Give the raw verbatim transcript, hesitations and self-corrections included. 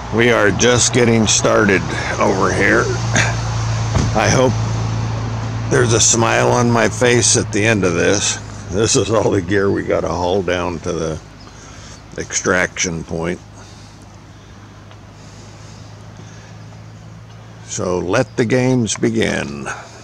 We are just getting started over here. I hope there's a smile on my face at the end of this. This is all the gear we got to haul down to the extraction point. So let the games begin.